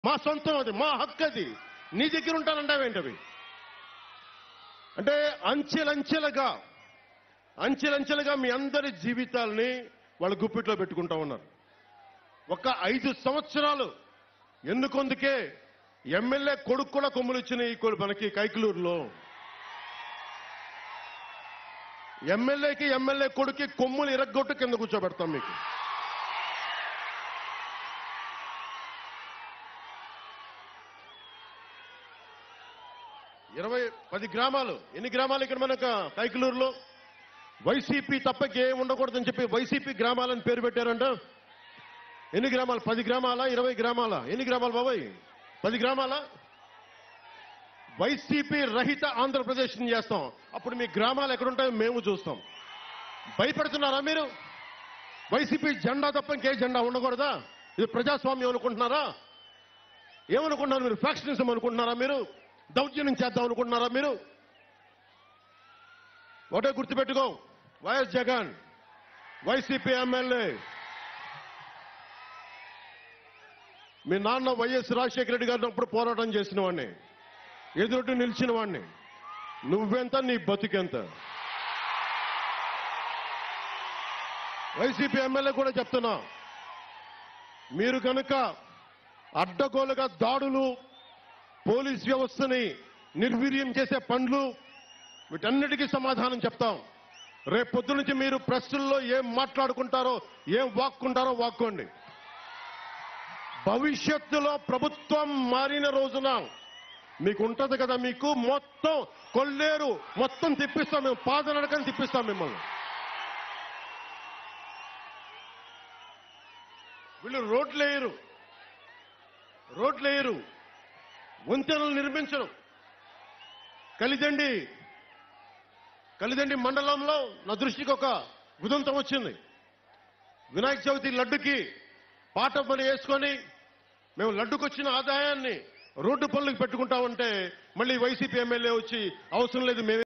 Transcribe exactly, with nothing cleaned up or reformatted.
మా సొంతం, అది మా హక్కు, అది నీ దగ్గర ఉంటానంటావేంటవి? అంటే అంచెలంచెలుగా అంచెలంచెలుగా మీ అందరి జీవితాల్ని వాళ్ళ గుప్పిట్లో పెట్టుకుంటా ఉన్నారు. ఒక ఐదు సంవత్సరాలు ఎన్నుకొందుకే ఎమ్మెల్యే కొడుకు కూడా కొమ్ములు ఇచ్చినాయి మనకి కైకలూరులో. ఎమ్మెల్యేకి ఎమ్మెల్యే కొడుకు కొమ్ములు ఇరగ్గొట్టు కింద కూర్చోబెడతాం మీకు. ఇరవై పది గ్రామాలు, ఎన్ని గ్రామాలు ఇక్కడ మనకు కైకలూరులో? వైసీపీ తప్పకే ఉండకూడదని చెప్పి వైసీపీ గ్రామాలని పేరు పెట్టారంట. ఎన్ని గ్రామాలు? పది గ్రామాల ఇరవై గ్రామాల ఎన్ని గ్రామాలు బాబాయ్? పది గ్రామాల. వైసీపీ రహిత ఆంధ్రప్రదేశ్ చేస్తాం. అప్పుడు మీ గ్రామాలు ఎక్కడుంటాయో మేము చూస్తాం. భయపడుతున్నారా మీరు? వైసీపీ జెండా తప్ప ఇంకే జెండా ఉండకూడదా? ఇది ప్రజాస్వామ్యం అనుకుంటున్నారా? ఏమనుకుంటున్నారు మీరు? ఫ్యాక్షనిజం అనుకుంటున్నారా మీరు? దౌర్జన్యం చేద్దాం అనుకుంటున్నారా మీరు? ఒకటే గుర్తుపెట్టుకో, వైఎస్ జగన్ వైసీపీ ఎమ్మెల్యే. మీ నాన్న వైఎస్ రాజశేఖర రెడ్డి గారిని అప్పుడు పోరాటం చేసిన వాడిని, ఎదురుటి నిలిచిన వాడిని. నువ్వెంత, నీ బతుకెంత? వైసీపీ ఎమ్మెల్యే కూడా చెప్తున్నా, మీరు కనుక అడ్డగోలుగా దాడులు, పోలీస్ వ్యవస్థని నిర్వీర్యం చేసే పనులు, వీటన్నిటికీ సమాధానం చెప్తాం. రేపు పొద్దు నుంచి మీరు ప్రెస్సుల్లో ఏం మాట్లాడుకుంటారో, ఏం వాక్కుంటారో వాక్కోండి. భవిష్యత్తులో ప్రభుత్వం మారిన రోజున మీకు ఉంటది కదా, మీకు మొత్తం కొల్లేరు మొత్తం తిప్పిస్తాం మేము, పాదనడకని తిప్పిస్తాం మిమ్మల్ని. వీళ్ళు రోడ్లు వేయరు, రోడ్లు వేయరు, వంతెనలు నిర్మించరు. కలిదండి కలిదండి మండలంలో నా దృష్టికి ఒక ఉదంతం వచ్చింది. వినాయక చవితి లడ్డుకి పాట పని వేసుకొని మేము లడ్డుకు వచ్చిన ఆదాయాన్ని రోడ్డు పనులకు పెట్టుకుంటామంటే మళ్ళీ వైసీపీ ఎమ్మెల్యే వచ్చి అవసరం లేదు మేమే